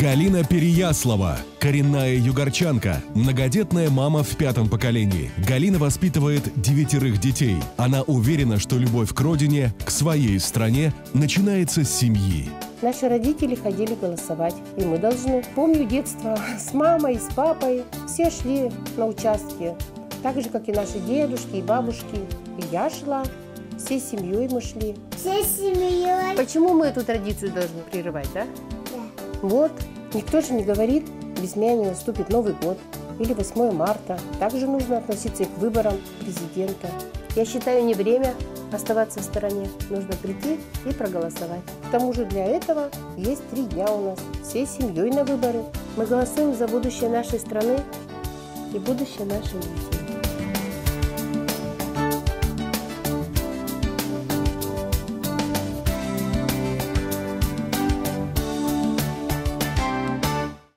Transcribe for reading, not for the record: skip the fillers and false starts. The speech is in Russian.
Галина Переяслава, коренная югорчанка, многодетная мама в 5-м поколении. Галина воспитывает 9 детей. Она уверена, что любовь к родине, к своей стране начинается с семьи. Наши родители ходили голосовать, и мы должны. Помню детство с мамой, с папой. Все шли на участки, так же, как и наши дедушки и бабушки. И я шла, всей семьей мы шли. Всей семьей. Почему мы эту традицию должны прерывать, да? Да. Вот, никто же не говорит, без меня не наступит Новый год или 8 марта. Также нужно относиться и к выборам президента. Я считаю, не время оставаться в стороне. Нужно прийти и проголосовать. К тому же для этого есть 3 дня у нас. Всей семьей на выборы. Мы голосуем за будущее нашей страны и будущее наших детей.